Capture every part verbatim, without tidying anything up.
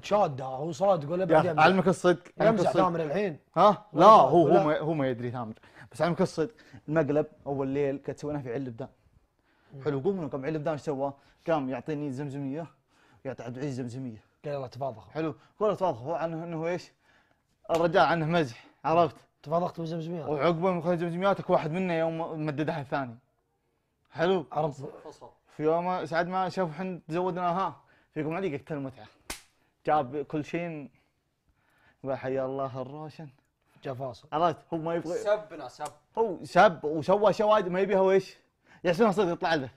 شاده هو صادق ولا يا أخي اعلمك الصدق، يمزح ثامر الحين. ها لا هو هو ما هو ما يدري ثامر، بس اعلمك الصدق. المقلب اول ليل كانت سويناه في عين لبدان. حلو قمنا قام عين لبدان ايش سوى؟ قام يعطيني زمزميه ويعطي عبد العزيز زمزميه. قال يلا تفاضخ. حلو قول تفاضخ هو عنه انه ايش؟ الرجال عنه مزح عرفت؟ تفاضخت بالزمزميات. وعقبه من خلال زمزمياتك واحد منا يوم مددها الثاني. حلو؟ عرفت في يوم سعد ما شافوا حنا تزودناها فيكم علي قلت المتعه. جاب كل شيء قال حيا الله الروشن. جاء فاصل. عرفت؟ هو ما يبغى سبنا سب. هو سب وسوى شواهد ما يبيها ويش؟ يحسبها صدق يطلع البث.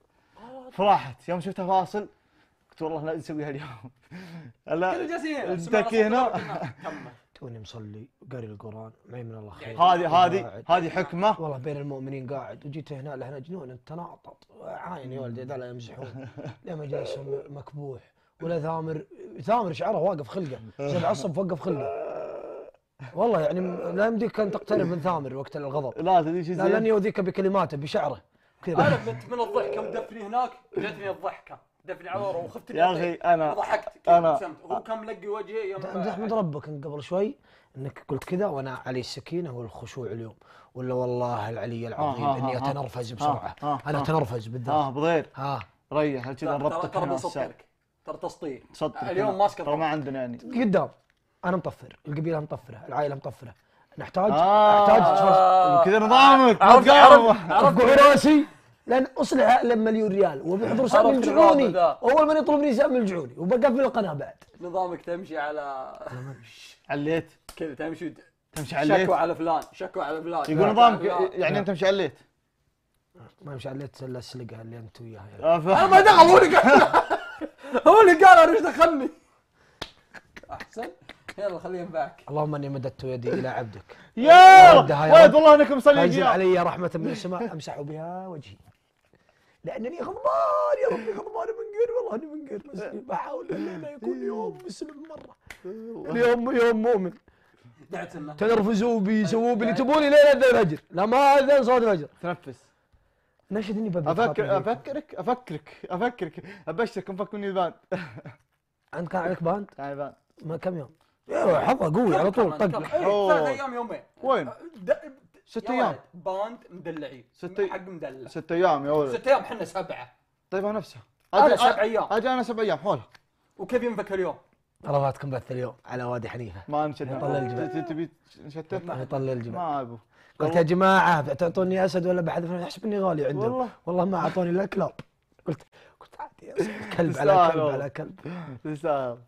فراحت يوم شفتها فاصل قلت والله لا نسويها اليوم. لا كل جالسين نتكي هنا. توني مصلي وقاري القران معي من الله خير. هذه هذه هذه حكمه والله بين المؤمنين قاعد وجيت هنا لهنا جنون التناطط عاين يا ولدي ذا لا يمزحون لا مجالس مكبوح ولا ثامر ثامر شعره واقف خلقه زي العصب وقف خلقه والله يعني لا يمديك ان تقترب من ثامر وقت الغضب. لا تدري شو لا لن يؤذيك بكلماته بشعره كذا. انا كنت من الضحكه ودفني هناك جتني الضحكه دفني على ورا وخفت يا اخي انا ضحكت انا هو كان ملقي وجهي يوم انت احمد ربك ان قبل شوي انك قلت كذا وانا علي السكينه والخشوع اليوم ولا والله العلي العظيم آه آه اني آه اتنرفز بسرعه. آه آه انا آه اتنرفز بالذات. اه بغير ها ريح كذا نربطك ترى هنا بسطرك ترى تسطير تسطر اليوم ماسكه ترى ما عندنا يعني قدام انا مطفر القبيله مطفره العائله مطفره نحتاج آه نحتاج آه كذا نظامك عرفت تقاوم. عرفت راسي لان اصلح له مليون ريال وبيحضر سام عرفت يلجعوني الوضع ذا. اول من يطلبني سام يلجعوني وبقفل القناه بعد. نظامك تمشي على عليت كذا تمشي تمشي عليت شكوى على فلان شكوى على فلان يقول نظامك يعني انت مشي عليت ما مش عليت الا السلقه اللي انت وياها يعني. انا ما دخل هو اللي قال هو اللي قال انا ايش دخلني احسن يلا خليه ينفعك. اللهم اني مددت يدي الى عبدك يا ولد والله انك مصلي فانزل علي رحمه من السماء امسح بها وجهي لانني غضبان يا ربي غضبان من غير والله اني من غير بس بحاول لا يكون يوم مسلم مره اليوم يوم مؤمن. دعت لنا تنرفزوا بي سووا بي اللي تبوني لين اذن الفجر لا ما اذن صوت الفجر تنفس. نشدني ببي افكر افكرك افكرك افكرك ابشرك مفكرني الباند. انت كان عليك باند؟ تعال الباند ما كم يوم؟ يا حظه قوي على طول طق. ثلاث ايام يومين وين؟ ست ايام باند مدلعين ست حق مدلع ست ايام يا ولد. ست ايام احنا سبعه. طيب نفسها انا سبع ايام اجي انا سبع ايام حولها. وكيف ينفك اليوم؟ رفعتكم بث اليوم على وادي حنيفه ما نشد يطلل الجبال. تبي نشتت يطلل الجبال. ما ابو قلت يا جماعه تعطوني اسد ولا بحد يحسب اني غالي عندهم والله والله ما اعطوني الا كلاب. قلت قلت عادي يا أسد. كلب على كلب على كلب. تستاهل.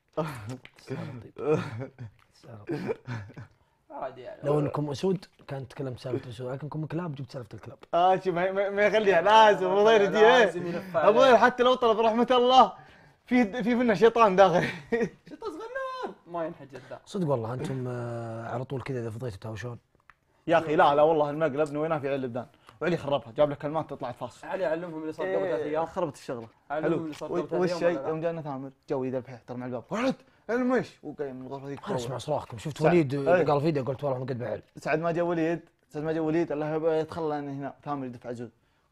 عادي يعني لو انكم اسود كان تكلمت سالفه الاسود لكنكم كلاب جبت سالفه الكلاب. اه شي ما ما يخليها لازم ابو ضير يجي ايه ابو ضير حتى لو طلب رحمه الله في في منه شيطان داخل. شيطان صغنن ما ينحجر ذا صدق والله انتم آه على طول كذا اذا فضيتوا تهاوشون. يا اخي لا لا والله المقلب نويناه في عين لبنان وعلي خربها جاب لك كلمات تطلع فاصل. علي علمهم اللي صار قبل ثلاث ايام خربت الشغله. علمهم حلو اللي صار قبل ثلاث ايام والشيء يوم جانا ثامر جوي ذا البحيح ترى مع الباب اقعد المش وقايم من الغرفه ذيك. انا اسمع صراخكم شفت سعد. وليد أي. قال فيديو قلت والله ما قد بحل. سعد ما جاء وليد سعد ما جاء وليد الله يتخلى عني هنا ثامر يدفع عزوز.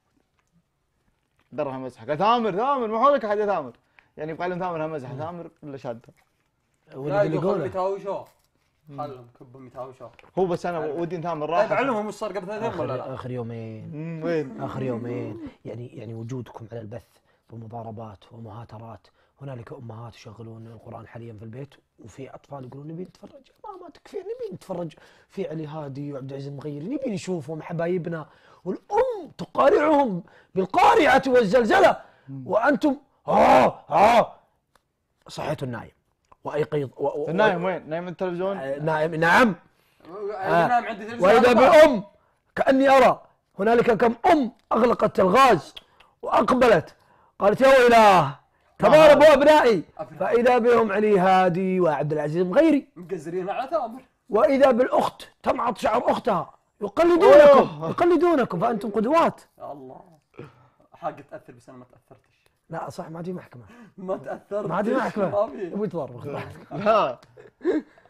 درها مزحه قال ثامر ثامر ما حولك احد يا ثامر يعني يبغى لهم ثامر مزحه ثامر ولا شادها. وليد اللي يقوله يتهاوشوا خلهم كبهم يتهاوشوا. هو بس انا ودي ثامر راح. علمهم وش صار قبل ثلاث ايام ولا لا؟ اخر يومين وين؟ اخر يومين يعني يعني وجودكم على البث ومضاربات ومهاترات. هنالك امهات يشغلون القران حاليا في البيت وفي اطفال يقولون نبي نتفرج يا ماما تكفي نبي نتفرج في علي هادي وعبد العزيز المغيري نبي نشوفهم حبايبنا والام تقارعهم بالقارعه والزلزله وانتم اه اه صحيتوا النايم وايقظ و... النايم وين؟ نايم التلفزيون؟ نايم نعم. نام عندي تلفزيون واذا بالام كاني ارى هنالك كم ام اغلقت الغاز واقبلت قالت يا ويلاه تضاربوا ابنائي فاذا بهم علي هادي وعبد العزيز المغيري مقزرين على ثامر واذا بالاخت تمعط شعر اختها يقلدونكم يقلدونكم فانتم قدوات. يا الله حاجه تاثر بس انا ما تاثرتش. لا صح ما عندي محكمه ما تاثرت ما عندي محكمه ما في ابوي تضرب. لا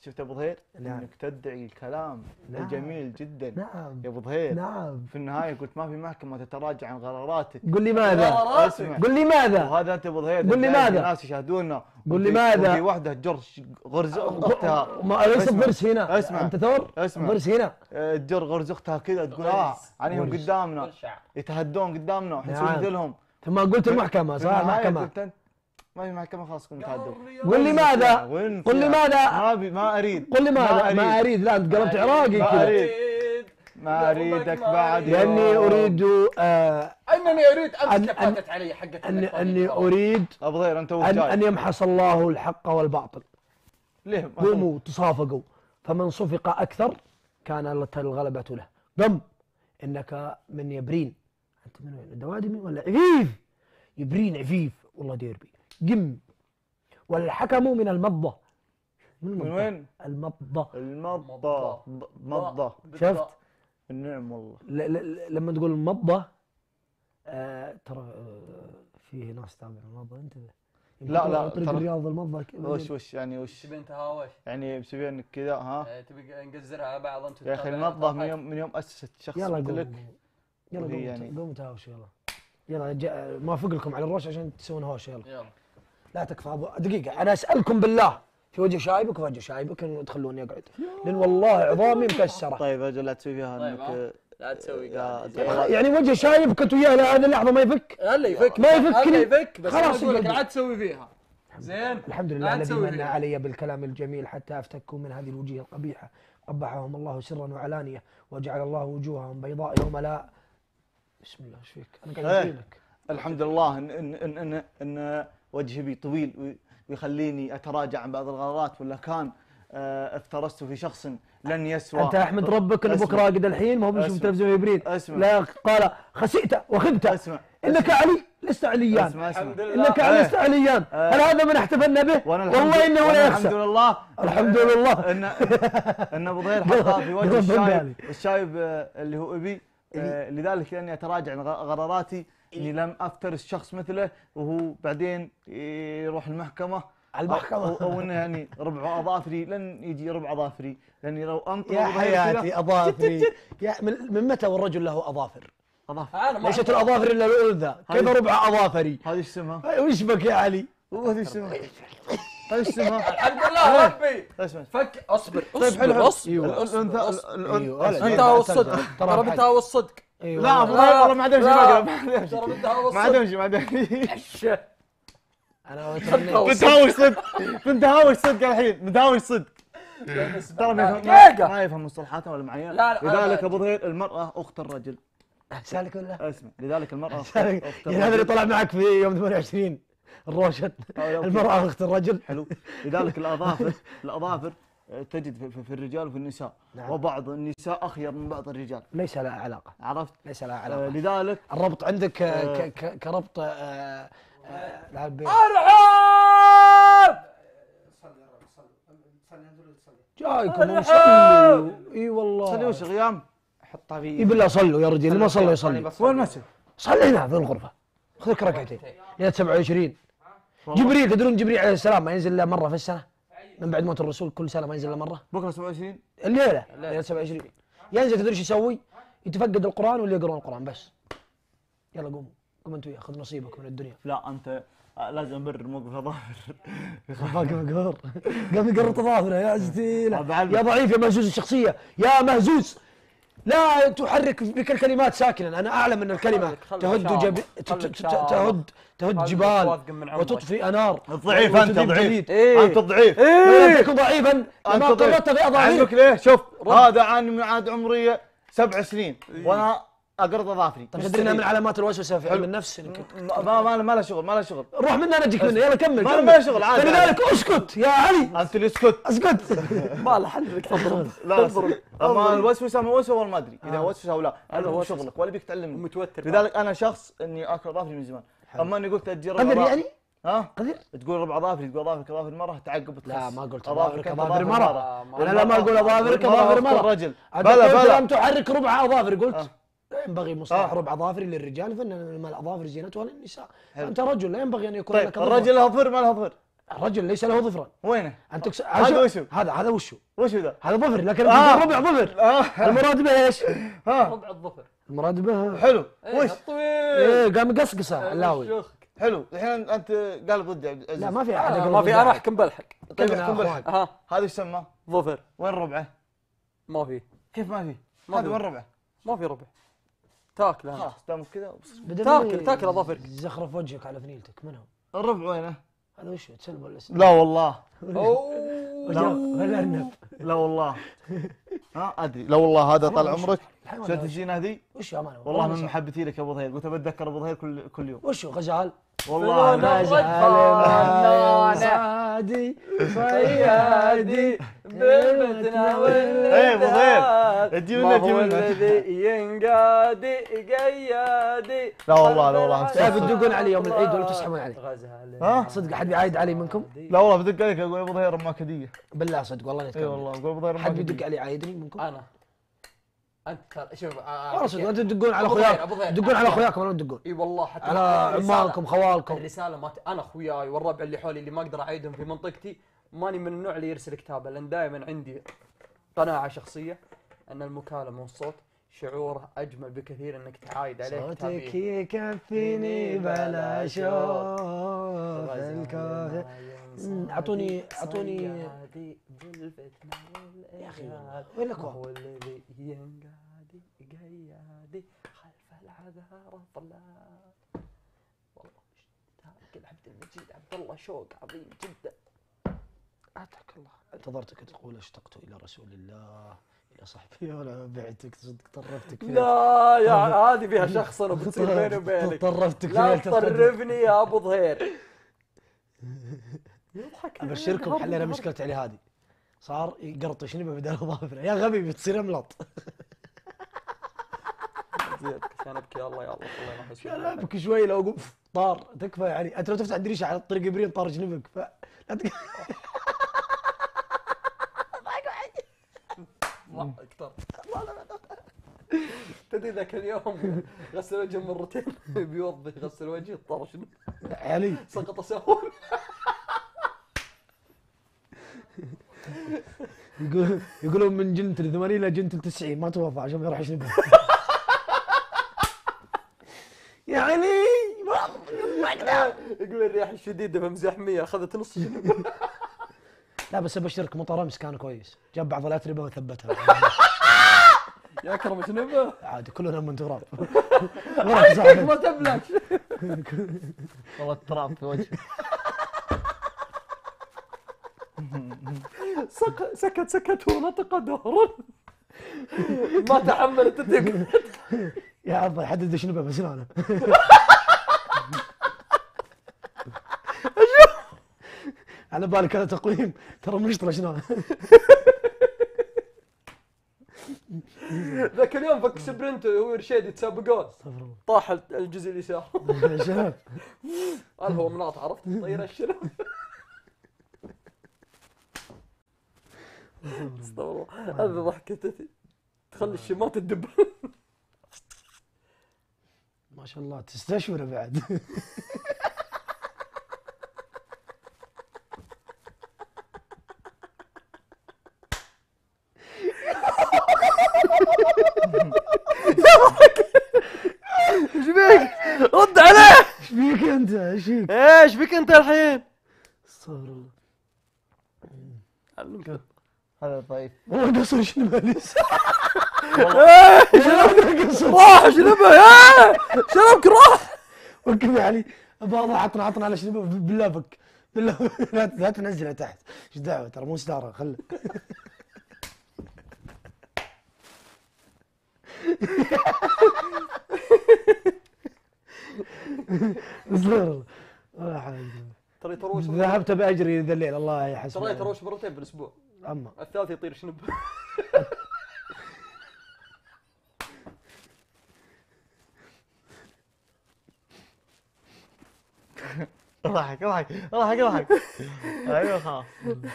شفت ابو ظهير؟ نعم. انك تدعي الكلام نعم. الجميل جدا نعم يا ابو ظهير. نعم. في النهايه قلت ما في محكمه تتراجع عن قراراتك. قل لي ماذا؟ اسمع. قل لي ماذا؟ وهذا انت ابو ظهير. قل لي ماذا؟ الناس يشاهدونا. قل لي وفي- ماذا؟ وفي واحده جرش غرز اختها. ما ليس اسمع. الضرس هنا. اسمع. انت ثور؟ اسمع. الضرس هنا. آه، تجر غرز اختها كذا تقول اه غرز. عليهم غرز. قدامنا شعر. يتهدون قدامنا واحنا نعم. نسوي مثلهم. ثم قلت المحكمة في صح النهاية المحكمة. قلت انت ما في محكمه خلاص كم تهدوا. قل لي ماذا؟ وين قل لي فيها؟ ماذا؟ ما ابي ما اريد. قل لي ماذا؟ أريد. ما اريد. لا انت قلبت عراقي ما كذا. أريد. ما اريدك بعد لاني يوم. اريد آه انني اريد امس أن- كفاتت علي حقة اني الإخوانية. اني اريد ابو ظهير انت وش ان جاي؟ ان يمحص الله الحق والباطل. ليه؟ ما- قوموا تصافقوا فمن صفق اكثر كان الغلبة له. قم انك من يبرين. انت من وين؟ دوادي من ولا عفيف؟ يبرين عفيف والله ديربي. قم. والحكم من المضة. من المضة؟ وين؟ المضة. المضة مضة. شفت؟ النعم والله. ل- ل- لما تقول المضة آه ترى آه فيه ناس تابع المضة انتبه. لا، لا، طريق ترى- الرياض المضة كذا. وش وش يعني وش؟ تبي انت هاوش يعني بسوي انك كذا ها؟ آه، تبي نقزرها على بعض انت يا اخي تتابع المضة من بعض. يوم من يوم اسست شخص يلا مثلك. قوم يلا وهي قوم يعني- قوم تهاوش يلا. يلا جا- ما افق لكم على الروش عشان تسوون هوش يلا. يلا لا تكفى أبو دقيقة أنا أسألكم بالله في وجه شايبك وفي وجه شايبك إن تخلوني أقعد لأن والله عظامي مكسرة. طيب اجل لا تسوي فيها طيب، انك لا تسوي يا قاعد يعني وجه شايب كنت وياه لهذه اللحظة ما يفك. هلا يفك ما يفك هلا لي. يفك بس خلاص خلاص اقول لك يقعد. لا تسوي فيها زين. الحمد لا لله الذي تسوي من فيها. علي بالكلام الجميل حتى أفتكوا من هذه الوجوه القبيحة قبحهم الله سرا وعلانية وجعل الله وجوههم بيضاء يوم لا. بسم الله ايش فيك؟ أنا قاعد إيه. أقول لك. الحمد لله ان ان ان ان, إن وجهي بي طويل وي- ويخليني اتراجع عن بعض الغلطات ولا كان آه، افترست في شخص لن يسوى. أنت أحمد ربك إن اسمع. بكرة راقد الحين ما هو بيشوف اسمع. تلفزيون يبريد. اسمع. لا قال خسئت وخبت. اسمع إنك علي لست عليان. اسمع اسمع الحمد لله. إنك علي إيه. لست عليان. إيه. هل هذا من احتفلنا به؟ وانا الحمد والله إنه وأنا لا الحمد يخسى. لله الحمد لله. ان ان ابو ظهير حطها في وجه قلب الشايب بالي. الشايب آه، اللي هو ابي آه، لذلك لاني اتراجع عن غ- قراراتي اني لم افترس شخص مثله وهو بعدين يروح المحكمه على المحكمة. او, أو انه يعني ربع اظافري لن يجي ربع اظافري لاني لو انطر يا أبو ظهير كذا- حياتي أظافري. يا من, من متى والرجل له أظافر؟ اظافر انا ما ليست الأظافر إلا الأنثى. كيف هذه- ربع أظافري؟ هذه ايش اسمها؟ أي وش بك يا علي؟ وهذه ايش اسمها؟ هذه ايش اسمها؟ الحمد لله ربي اسمع فك اصبر طيب حلو اصبر حلو اصبر أيوة. الانثى أيوة. الانثى انت هو الصدق ترى ترى بحاجة. انت هو الصدق أيوة. لا ابو ظهير والله ما عاد امشي لا. ما عاد امشي ترى انت هو ما عاد الصدق امشي ما عاد امشي أنا كنت هاوش صدق كنت هاوش صدق الحين متهاوش صدق ترى ما يفهم دقيقة. ما يفهم مصطلحاتها ولا معايا لا، لا، أنا لذلك ما ابو ظهير المراه اخت الرجل سالك ولا؟ اسمع لذلك المراه اخت يعني أخت هذا اللي الرجل طلع معك في يوم ثمانية وعشرين الروشن أو لو المرأة أخت الرجل. حلو لذلك الاظافر الاظافر آه، تجد في, في, في الرجال وفي النساء نعم. وبعض النساء اخير من بعض الرجال ليس لها علاقة. عرفت ليس لها آه، علاقة. لذلك الربط عندك آه، آه. ك- ك- كربط آه، آه، لها البيت. ارحب جايكم نصلي اي والله. صلي وش غيام حطها في اي بالله صلوا يا رجال اللي ما صلى يصلي. وين المسجد؟ صلي هنا في الغرفة. خذ لك ركعتين. ليلة سبعة وعشرين. جبريل تدرون جبريل عليه السلام ما ينزل الا مرة في السنة. من بعد موت الرسول كل سنة ما ينزل الا مرة. بكره سبعة وعشرين الليلة ليلة سبعة وعشرين. ينزل تدري ايش يسوي؟ يتفقد القرآن واللي يقرون القرآن بس. يلا قوموا قوم انتوا خذ نصيبك من الدنيا. لا انت آه، لازم امر موقف اظافر باقي مقهور قام يقرط اظافره يا عزتي أبو علي. يا ضعيف يا مهزوز الشخصيه يا مهزوز لا تحرك بك الكلمات ساكنا انا اعلم ان الكلمه خلك- خلك تهد شعر. جب... ت- خلك ت- شعر. تهد تهد خلك جبال واثق من عمرك. وتطفئ انار ضعيف انت وتذيب ضعيف جليد. إيه. انت ضعيف لو لم تكن ضعيفا انت لما ضعيف. قررت في اظافرك عندك ليه شوف هذا عن معاد عمري سبع سنين وانا اقرض اظافري طيب تدري انها من علامات الوسوسه في علم النفس انك ما ما ما له شغل ما له شغل روح منا انا اجيك منه يلا كمل ما- كمل. ما له شغل، عادي، فلذلك اسكت يا علي انت اللي اسكت اسكت ما له حل لك تضرب لا اما الوسوسه ما وسوسه والله ما ادري اذا وسوسه او لا هذا هو وسوسة. شغلك ولا بيك تعلمني متوتر لذلك انا شخص اني اكل اظافري من زمان اما اني قلت اجي ربع قدر أظافر- يعني ها قدر تقول ربع اظافري تقول اظافرك اظافر المره تعقب وتخس لا ما قلت أظافرك اظافرك أنت اظافر أظافر مرة مرة. انا لا ما اقول اظافرك والمرأة اظافر أخت مرة الرجل أنت بلا قلت بلا لم تحرك ربع اظافر قلت آه. لا ينبغي مصطلح آه. ربع اظافر للرجال فان الاظافر زينتها للنساء حلو. انت رجل لا ينبغي ان يكون طيب لك أظافر. الرجل له ظفر ما له ظفر الرجل ليس له ظفرا. وينه؟ انت تكس... هذا وشو؟ هذا هذا وشو؟ وشو ذا؟ هذا ظفر، لكن آه. ربع ظفر. آه. المراد به ايش؟ ها ربع الظفر. المراد به حلو. إيه وش؟ الطويل. ايه قام يقصقصه اللاوي. شيخك. حلو. الحين انت قال ضدي عبد العزيز. لا ما في احد آه يقول ما في، ضد انا أحد. احكم بالحق. طيب كلنا احكم أخوان. بالحق. ها هذا ايش سماه؟ ظفر. وين ربعه؟ ما في كيف ما في؟ ما هذا في. وين ربعه؟ ما في ربع. تاكل انا. خلاص دامك كذا. بدل تاكل- ما تاكل أظافرك. زخرف وجهك على ثنيلتك منهم. الربع وينه؟ هذا وش تسلم ولا س- لا والله. اوه ولا ولا ارنب. لا والله. ها ادري. لا والله هذا طال والله عمرك. الحيوان شفت هذا وش- الزينه ذي؟ وش يا مان والله من وش- محبتي لك يا ابو ظهير، قلت بتذكر ابو ظهير كل كل يوم. وشو غزال؟ والله فلان ما الرجل زال. صادي صيادي بالمتنا واللذات. ايه ابو ظهير تجيب ما لنا هو تجيب لنا. الذي ينقادي قيادي. لا والله لا والله. لا بتدقون علي يوم العيد ولا تسحبون علي؟ غزال. ها؟ صدق احد بيعايد علي منكم؟ لا والله بدق عليك اقول ابو ظهير امك هديه. بالله صدق والله اي نتكلم. والله اقول ابو ظهير امك حد هديه. بيدق علي عايدني منكم؟ انا انت ترى- شوف آه، والله صدق انتم تدقون على أبو ظهير، اخوياك، أبو ظهير. تدقون على اخوياكم ولا تدقون؟ اي والله حتى على الرسالة- عمانكم خوالكم. الرساله ما ت... انا اخوياي والربع اللي حولي اللي ما اقدر اعيدهم في منطقتي، ماني من النوع اللي يرسل كتابه، لان دائما عندي قناعه شخصيه ان المكالمه والصوت شعوره اجمل بكثير انك تعايد عليه صوتك كتابيا. يكفيني بلا شوف الكافي. اعطوني اعطوني يا اخي وين ما الاكواب؟ هو الذي ينقادي قيادي خلف العذارى ظلال. والله مشتاق عبد المجيد عبد الله، شوق عظيم جدا. اترك الله. انتظرتك تقول اشتقت الى رسول الله الى صحبي ولا بعتك صدق طرفتك في لا يا هذه فيها شخصنه وبتصير بيني وبينك. طرفتك في لا ليلة القدر. تطرفني يا ابو ظهير. يضحك ابشركم حلينا مشكلة علي هذه، صار يقرطش نبه بدل اظافره. يا غبي بتصير املط. زيادك عشان ابكي. الله يا الله الله يرحمه. انا ابكي شوي لو اقول طار تكفى يعني. انت لو تفتح الدريشه على الطريق ابرين طار جنبك ف لا تك- الله اكثر. تدري ذاك اليوم غسل وجهه مرتين بيوضي غسل وجهه طار شنو؟ يعني سقط سهول. يقول يقولون من جنتل ثمانين الى جنتل تسعين ما توفى عشان ما يروح يشنبه. يعني ما اقدر. يقول الرياح الشديده بمزاحميه اخذت نص شنو. لا بس ابشرك مطر امس كان كويس، جاب بعض الاتربه وثبتها. يا اكرم شنو عادي كلنا من تراب. وراك صاحبك. ما تبلش. والله التراب في وجهي. سك- سكت سكت ونطق دهرا. ما تحملت تقول. يا عبد حدد شنبه بسنانه. على بالك هذا تقويم ترى مشطره شنو. ذاك اليوم فك سبرنت هو رشيد يتسابقون، طاح الجزء اليسار. شباب هذا هو مناط، عرفت طير الشنب. استغفر الله، هذه ضحكتي تخلي الشمات تدب. ما شاء الله تستشعر بعد. ايش بيك؟ رد عليه. ايش فيك انت؟ ايش فيك؟ ايش بك انت الحين؟ استغفر الله. علمك. هذا ضعيف. والله قصر شنبه لسه. ايش راح شنبه يا شنبك راح. وكم يعني ابغى عطنا عطنا على شنبه بالله بك بالله. لا لا تنزلها تحت. ايش دعوه ترى مو ستاره خله. استغفر الله. ولا حاجه. ترى يتروش ذهبت باجري ذا الليل الله يحسن. ترى يتروش مرتين بالاسبوع، اما الثالث يطير شنب. اضحك اضحك اضحك اضحك. ايوه خلاص.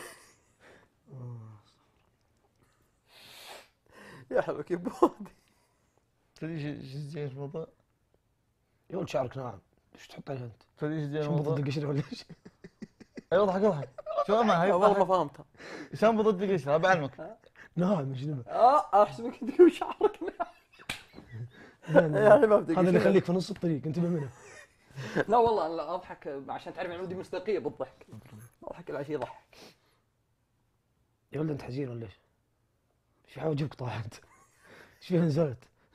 يا حبك يا بودي. تدري ايش ايش جاي الموضوع؟ يقول شعرك ناعم. ايش تحط عليه انت؟ تدري ايش جاي شو الموضوع؟ بضد قشري ولا ايش؟ اي اضحك اضحك شو ما هي والله ما فهمتها. شلون بضد قشره بعلمك. نعم اجنبه. اه احسبك تقول شعرك يعني ما بدي هذا اللي يخليك في نص الطريق انتبه منه. لا والله انا اضحك عشان تعرف يعني ودي مصداقيه بالضحك. اضحك العشي يضحك. يا ولد انت حزين ولا ايش؟ ايش في حواجبك طاحت؟ ايش فيها نزلت؟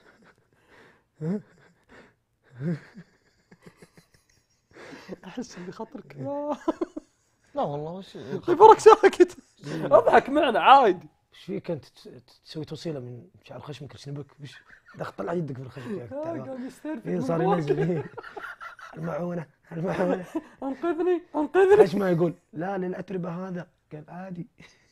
احس بخاطرك. لا والله وش خبرك ساكت. اضحك معنا عادي. ايش فيك انت تسوي توصيله من شعر خشمك لشنبك؟ وش دخل طلع يدك من خشمك يا تعبان. قام يسترفد. إيه صار ينزل إيه. المعونه المعونه. انقذني انقذني. ايش ما يقول؟ لا للاتربه هذا قال عادي.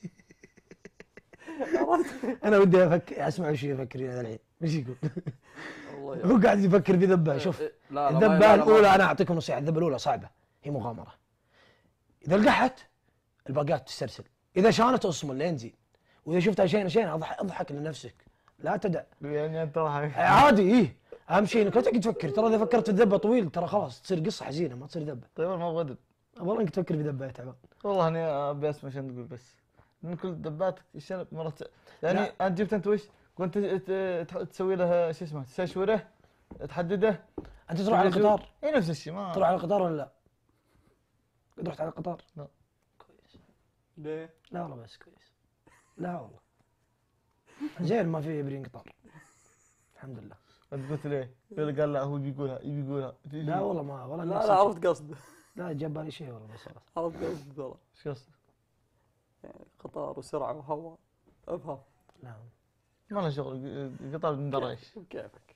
انا ودي افكر اسمع وش يفكر هذا الحين. ايش يقول؟ والله هو قاعد يفكر في ذبه. شوف لا لا الذبه الاولى انا اعطيكم نصيحه. الذبه الاولى صعبه هي مغامره. اذا لقحت الباقات تسترسل. اذا شانت اصمل لين زين. واذا شفتها شينه شينه اضحك اضحك لنفسك لا تدع. يعني انت ضحك عادي ايه. اهم شيء انك لا تقعد تفكر. ترى اذا فكرت في ذبه طويل ترى خلاص تصير قصه حزينه ما تصير ذبه. طيب ما ابغى ادب. والله انك تفكر في ذبه يا تعبان. والله اني ابي اسمع عشان تقول بس من كل دباتك الشنب مرة يعني لا. انت جبت انت وش؟ كنت تسوي له شو اسمه تستشوره تحدده. انت تروح على القطار؟ اي نفس الشيء ما تروح على القطار ولا لا؟ قد رحت على القطار؟ لا. كويس. ليه؟ لا والله بس كويس. لا والله زين ما في يبرين قطار الحمد لله. انت قلت ليه؟ يقول قال لا هو بيقولها يبي يقولها. لا والله ما والله لا لا عرفت قصده. لا جاب بالي شيء والله بس خلاص. عرفت قصده ترى. ايش قصدك؟ يعني قطار وسرعه وهواء. افهم. لا ما له شغل قطار من درا ايش؟ بكيفك.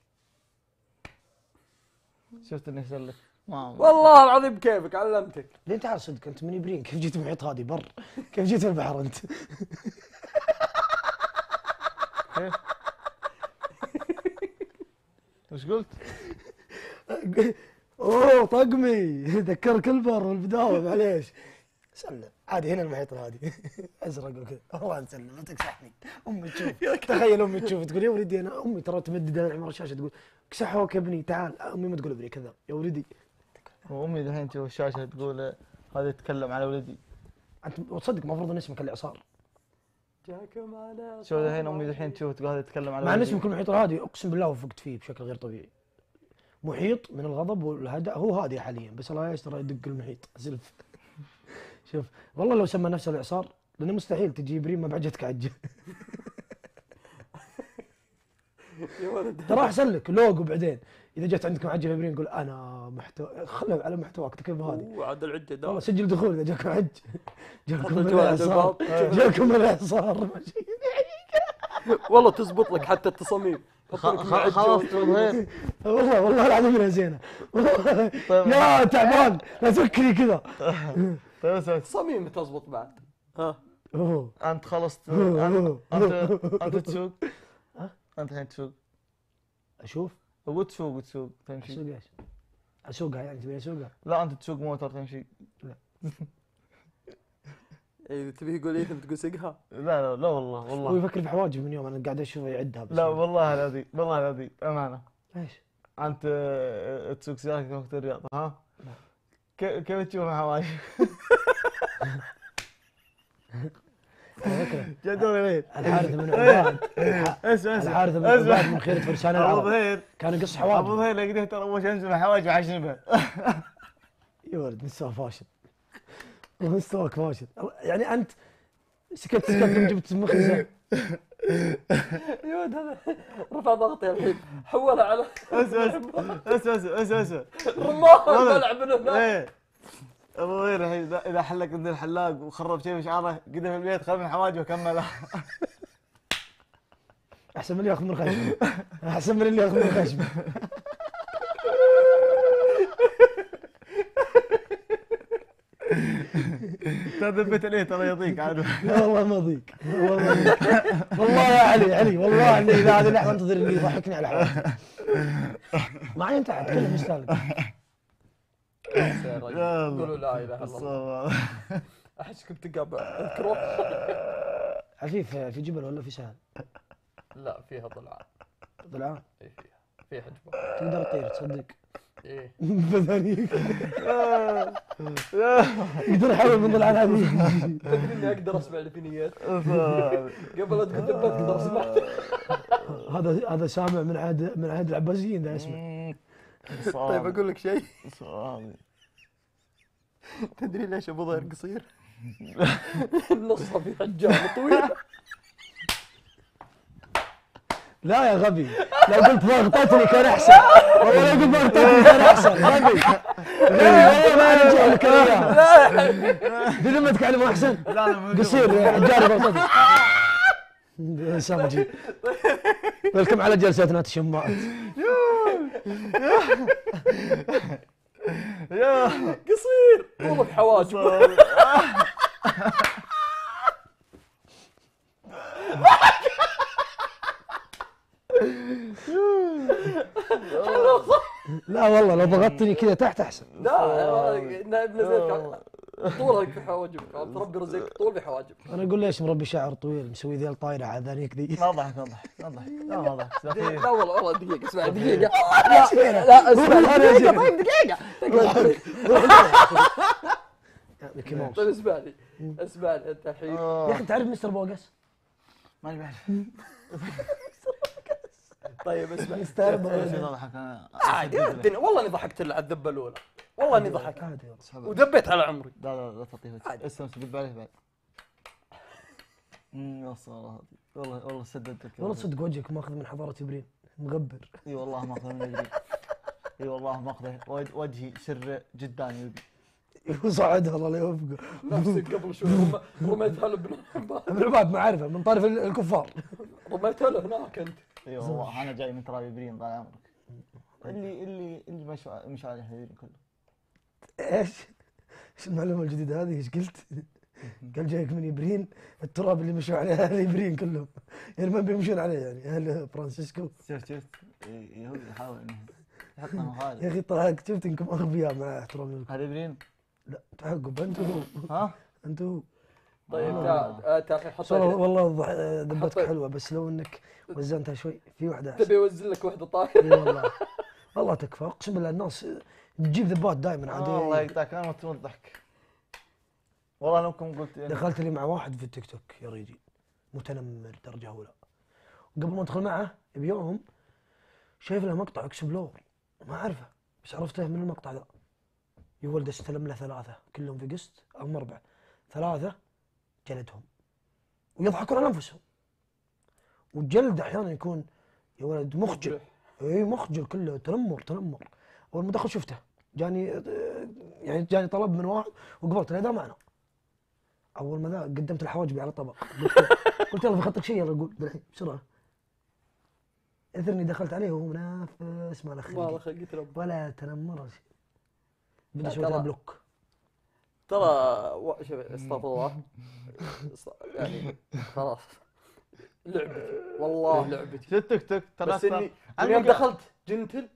شفت اني اسلك ما والله العظيم بكيفك علمتك. ليه تعال صدق انت من يبرين كيف جيت المحيط هادي بر؟ كيف جيت البحر انت؟ كيف؟ وش قلت؟ اوه طقمي ذكرك البر والبداوه معليش. سلم عادي هنا المحيط الهادي ازرق وكذا. والله نسلم لا تكسحني. امي تشوف تخيل امي تشوف تقول يا ولدي انا امي ترى تمدد عمر الشاشه تقول كسحوك يا ابني تعال. امي ما تقول ابني كذا يا ولدي. وامي الحين تشوف الشاشه تقول هذا يتكلم على ولدي. انت تصدق المفروض ان اسمك الاعصار. جاكم على شوف الحين امي الحين تشوف تقول هذا يتكلم على مع ان ولدي. اسمك المحيط الهادي اقسم بالله وفقت فيه بشكل غير طبيعي. محيط من الغضب والهدأ هو هادي حاليا بس الله يستر يدق المحيط سلف. شوف والله لو سمى نفسه الاعصار لانه مستحيل تجي بريم ما بعجتك عجه. يا ولد. ترى احسن لك لوجو بعدين اذا جت عندك معجه بريم قول انا محتوى خله على محتواك تكتب هذه. وعد العجه ده. والله سجل دخول اذا جاك معج. جاكم حط الجوال عند الاعصار. الباب. جاكم الاعصار. والله تزبط لك حتى التصاميم. خلاص تبغين. والله والله العظيم انها زينه. طيب. يا تعبان لا تفكري كذا. طيب اسوي تصاميم تزبط بعد. ها. اوه انت خلصت انت انت, انت تسوق. ها؟ انت الحين تسوق. اشوف وتسوق وتسوق تمشي. اسوق ايش؟ اسوقها يعني تبي اسوقها؟ لا انت تسوق موتر تمشي. اي تبي يقول ايه تقول سقها. لا لا لا والله هو والله. يفكر في حواجب من يوم انا قاعد اشوفه يعدها بس. لا والله العظيم والله العظيم امانه. ايش؟ انت آه، تسوق سيارة وقت الرياض ها؟ لا. كيف كيف تشوف حواجب؟ جدول غير. الحارث بن عباد. اسمع اسمع الحارث بن عباد من خيرة فرسان ابو العرب ظهير كان يقص ابو حواجب. ظهير لقيته ترى اول شيء انزل حواجب عشنبه. يا ولد مستوى فاشل. مستواك فاشل يعني انت سكت سكت لما جبت مخزه. يا ولد هذا رفع ضغطي الحين حولها على اسمع اسمع اسمع اسمع اسمع رمان ملعب من هناك. ايه ابو ظهير الحين إذا- اذا حلق عند الحلاق وخرب شيء بشعره قدم في البيت خذ من حواجبه وكملها. احسن من اللي ياخذ من خشمه. احسن من اللي ياخذ من خشمه. هذا البيت عليه ترى يضيق عاد. لا والله ما ضيق والله ما ضيق. والله يا علي علي والله اني اذا هذه اللحظه انتظر اللي يضحكني على حواجبي. معي انت اتكلم مستهلك. قولوا لا اله الا الله. احسك بتقابل اذكر عفيف في جبل ولا في سهل؟ لا فيها ضلعان. ضلعان اي فيها فيها جبال. تقدر تطير تصدق. ايه بدنيك يقدر يحاول من ضلع هذه. تدري اني اقدر اسمع الفينيات قبل لا تقول دبات اقدر اسمع. هذا هذا سامع من عهد من عهد العباسيين ذا اسمه. طيب اقول لك شيء، صعب. تدري ليش ابو ظهر قصير؟ نصها في حجام طويل. لا يا غبي، لو قلت ضغطتني كان احسن، والله لو قلت ضغطتني كان احسن غبي. غبي ما ارجع لك اياه. بذمتك علم احسن؟ قصير يا حجاري ضغطتني. سامجي. ويلكم على جلستنا تشمات. قصير طول بحواجب. لا والله لو ضغطتني كذا تحت احسن. لا نائب نزلت طولك في حواجبك، ربي رزقك طول بحواجبك. انا اقول ليش مربي شعر طويل مسوي ذي الطايره على ذانيك ذي. ما ضحك ما ضحك ما ضحك لا ما ضحك. لا والله والله دقيقة اسمع دقيقة. لا لا اسمع دقيقة طيب دقيقة. طيب اسمع لي اسمع لي انت الحين. يا اخي تعرف مستر بوقس؟ ماني بعرف. طيب اسمع مستر ايش بوقس ضحك انا؟ عادي والله اني ضحكت على الذبة الأولى، والله اني ضحكت عادي. ودبيت على عمري. لا لا لا تعطيه اسلم سدد عليه بعد. امم والله والله والله سددتك. والله صدق وجهك ماخذ من حضاره ابرين مغبر. اي والله ماخذ من ابرين. اي والله ماخذه وجهي سر جداني يبي. وصعدها الله لا يوفقه. نفسك قبل شوي رميتها له بن عباد. ابن عباد معرفه من طرف الكفار. رميتها له هناك انت. اي والله انا جاي من تراب ابرين طال عمرك. اللي اللي اللي مش مش عليه ابرين كله. ايش؟ ايش المعلومه الجديده هذه؟ ايش قلت؟ قال جايك من ابرين، التراب اللي مشوا عليه اهل ابرين كلهم، يعني ما بيمشون عليه يعني اهل فرانسيسكو. شفت شفت يهودي يحاول انه يحطنا مخالف. يا اخي طلع شفت انكم اغبياء مع احترامي لكم. هذا ابرين؟ لا تعقب انت وهو. ها؟ انت وهو. طيب تعال تعال حط والله ذبتك حلوه، بس لو انك وزنتها شوي في واحده احسن. تبي اوزن لك واحده طايره؟ اي والله والله تكفى اقسم بالله. الناس تجيب ذبات دائما عاد. الله يقطعك انا ما ضحك. والله لوكم قلت يعني دخلت لي مع واحد في التيك توك يا ريجي متنمر درجه اولى، وقبل ما ادخل معه بيوم شايف له مقطع اكسبلور ما اعرفه، بس عرفته من المقطع ذا. يا ولد استلم له ثلاثه كلهم في قسط او اربعه، ثلاثه جلدهم ويضحكون على انفسهم. والجلد احيانا يكون يا ولد مخجل. اي مخجل كله تنمر تنمر. اول ما دخل شفته جاني يعني جاني طلب من واحد وقبلت له ذا معنا. اول ما ذا قدمت الحواجبي على طبق قلت يلا في خطك شيء يلا قول بالحين بسرعه. اثرني دخلت عليه وهو منافس ما له خلق ولا تنمر ولا شيء. بدي اسوي له بلوك. ترى شوف استغفر الله يعني خلاص لعبتي والله لعبتي. شو التيك توك ترى بس اني يوم دخلت جنتل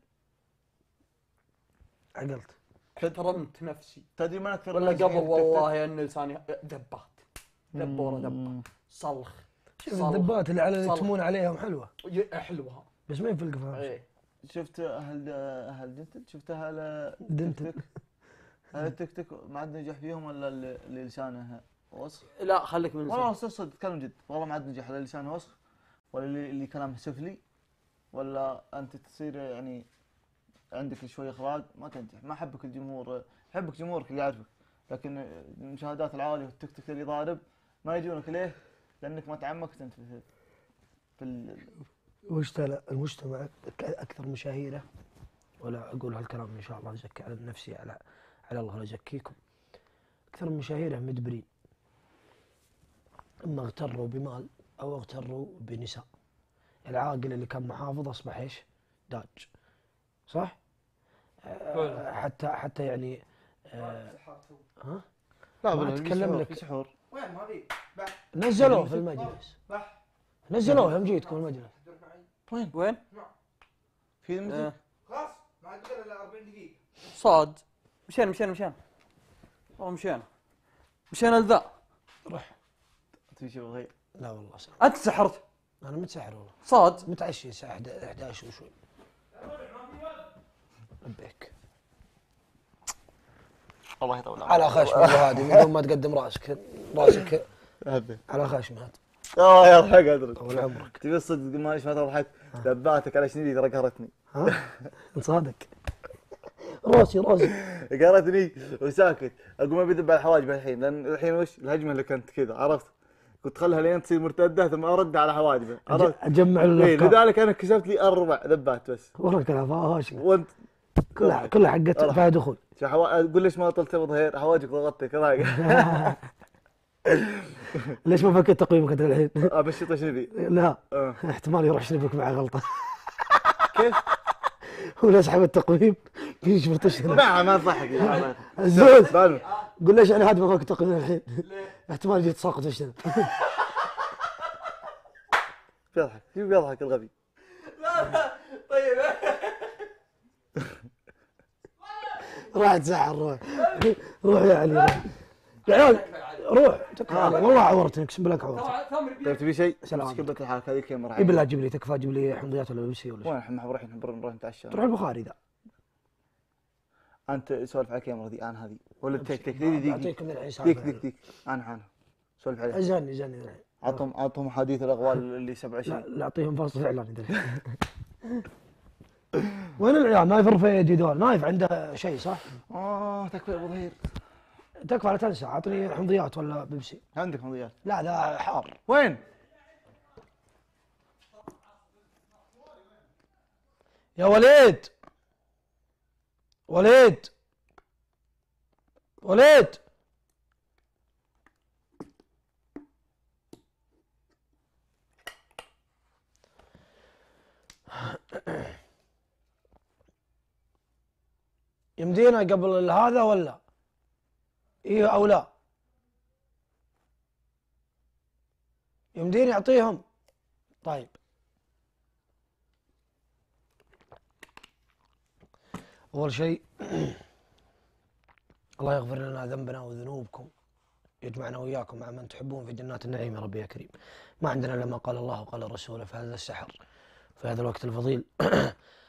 عقلت احترمت نفسي. تدري من اكثر ولا قبل والله ان لساني دبات دب ورا دب صلخ. شوف الدبات اللي على تمون عليهم حلوه حلوه بس ما ينفلق فيها. ايه شفت اهل اهل دنتل؟ شفت اهل دنتل؟ اهل التيك توك ما عاد نجح فيهم ولا اللي لسانه وسخ؟ لا خليك من والله صدق اتكلم جد والله ما عاد نجح ولا لسانه وسخ ولا اللي, اللي كلامه سفلي ولا انت تصير يعني عندك شويه اخراج ما تنجح. ما حبك الجمهور، يحبك جمهورك اللي يعرفك، لكن المشاهدات العاليه والتيك توك اللي ضارب ما يجونك ليه؟ لانك ما تعمقت انت في في ال... وش المجتمع اكثر مشاهيره، ولا اقول هالكلام ان شاء الله ازكي على نفسي على على الله لا ازكيكم. اكثر مشاهيره مدبرين، اما اغتروا بمال او اغتروا بنساء. العاقل اللي كان محافظ اصبح ايش؟ داج صح؟ أه حتى حتى يعني أه ها؟ لا ما اتكلم لك سحور. وين هذه؟ نزلوه في المجلس. نزلوه يوم جيتكم المجلس. وين؟ وين؟ في المجلس؟ خلاص ما عاد بقى الا أربعين دقيقة. صاد مشينا مشينا مشينا والله مشينا مشينا لذا. روح تبي شيء غير؟ لا والله سلام. انت سحرت؟ انا متسحر والله. صاد متعشي الساعه احد عشر وشوي. لبيك. الله يطول عمرك. على خشمه هذه من دون ما تقدم راسك راسك على خشمه هذا. اه يا رح قدرك. طول عمرك. تبي الصدق ما ايش ما ضحكت دباتك على شنو ترى قهرتني. ها؟ صادق. راسي راسي. قهرتني وساكت اقوم ابي ذب على الحواجب الحين لان الحين وش الهجمه اللي كانت كذا عرفت؟ كنت خلها لين تصير مرتده ثم ارد على حواجبه عرفت؟ اجمع إيه الافكار. لذلك انا كسبت لي اربع ذبات بس. والله كلها فاشله. وانت كلها كلها حقت فيها دخول. شو حوا... قول ليش ما طلت ابو ظهير حواجبك ضغطتك رايق. ليش ما فكيت تقويمك انت الحين؟ ابشط شنبي. لا آه. احتمال يروح شنبك مع غلطه. كيف؟ هو يسحب التقويم بيشبط الشنب. ما ما تضحك يا الزود بانو. قول ليش يعني هذا ما فك التقويم الحين؟ احتمال يجي تساقط الشنب. بيضحك شوف بيضحك الغبي. لا لا طيب. راح تزعل روح روح يا علي روح. يا عيال روح تكفى علي. والله عورتني اقسم بالله عورتني. طيب تبي شيء؟ سلام. كيف لك الحالة هذه كم راح؟ اي بالله جيب لي تكفى جيب لي حمضيات ولا بيبسي ولا شيء. وين احنا رايحين نروح نتعشى. تروح البخاري ذا. انت سولف على الكاميرا ذي انا هذه ولا تك تك دي دي اعطيكم من الحين ديك ديك ديك انا انا سولف عليها. زاني زاني الحين. عطهم عطهم احاديث الاغوال اللي سبع لا شيء. لا اعطيهم فاصل اعلاني ذا. وين العيال نايف رفيدي دول نايف عنده شيء صح؟ اه تكفى ابو ظهير. تكفى لا تنسى اعطني حمضيات ولا بيبسي. عندك مضيات. لا ذا حار. وين؟ يا وليد وليد وليد يمدينا قبل هذا ولا ايه او لا؟ يمديني اعطيهم؟ طيب اول شيء الله يغفر لنا ذنبنا وذنوبكم يجمعنا وإياكم مع من تحبون في جنات النعيم يا ربي يا كريم. ما عندنا إلا ما قال الله وقال رسوله في هذا السحر في هذا الوقت الفضيل